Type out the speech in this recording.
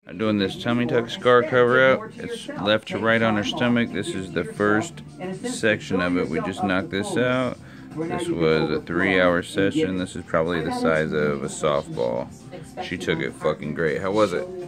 I'm doing this tummy tuck scar cover out. It's left to right on her stomach. This is the first section of it. We just knocked this out. This was a 3-hour session. This is probably the size of a softball. She took it fucking great. How was it?